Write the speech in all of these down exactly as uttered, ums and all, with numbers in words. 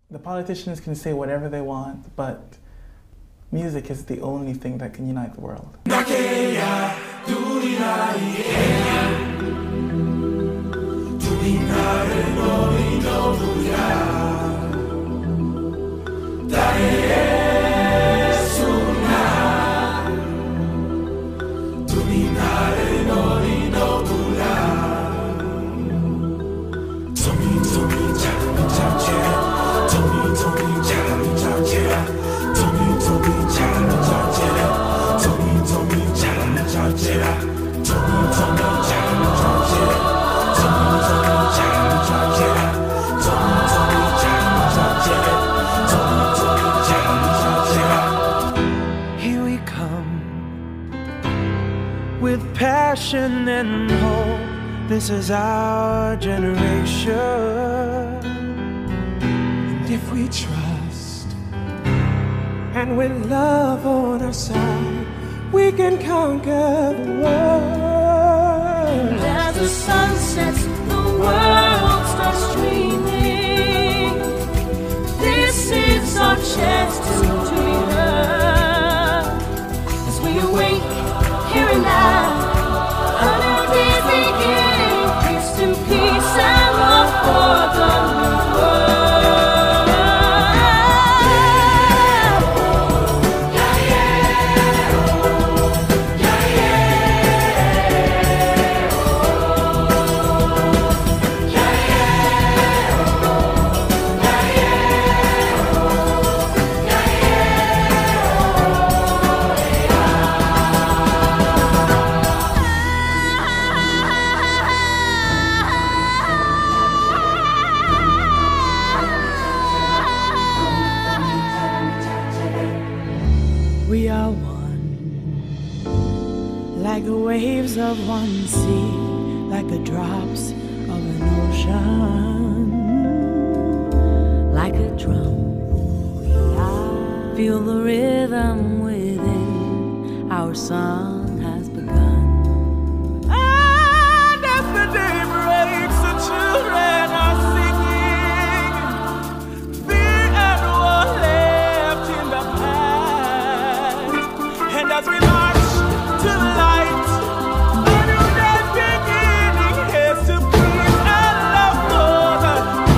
The politicians can say whatever they want, but music is the only thing that can unite the world. Here we come with passion and hope. This is our generation. And if we trust and with love on our side, we can conquer the world. As the sun sets, the world starts dreaming. This is our chance to, to be heard. As we awake here and now, a new day's beginning. Peace to peace and love for the new world. We are one, like the waves of one sea, like the drops of an ocean. Like a drum, we are. Feel the rhythm within. Our song has begun. And as the day breaks, the children are singing. Fear and war left in the past. And as we march to the light, a new day's beginning. Here's to peace and love for the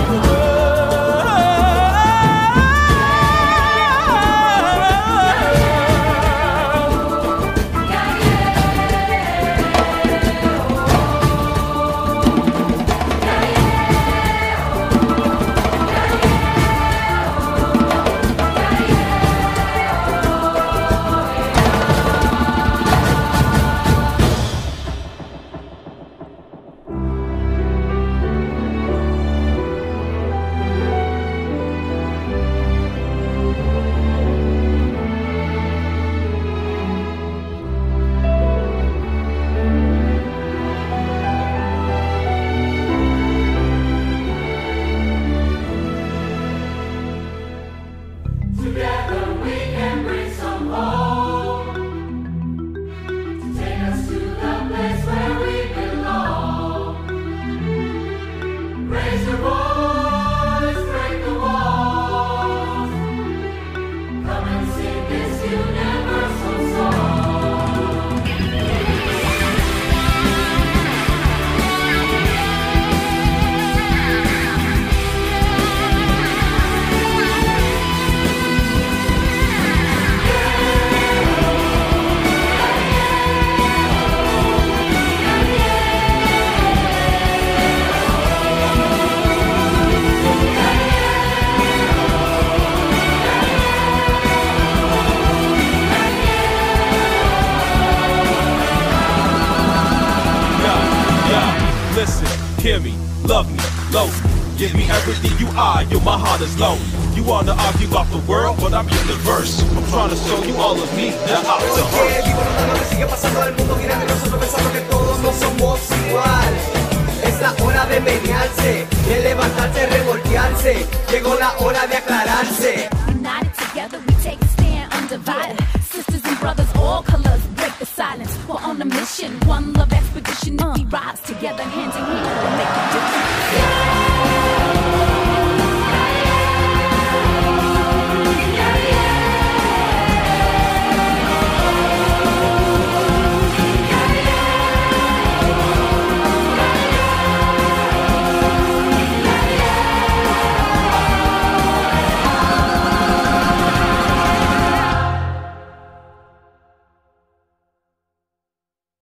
Hear me, love me, love me. Give me everything you are, yo, my heart is low. You wanna argue about the world, but I'm in the verse. I'm trying to show you all of me, that out to hurt. Sigue pasando el mundo girando y nosotros pensando que todos no somos igual. Es la hora de menearse, de levantarse, revoltearse. Llegó la hora de aclararse. United together, we take a stand undivided. Sisters and brothers, all colors, break the silence. We're on a mission, one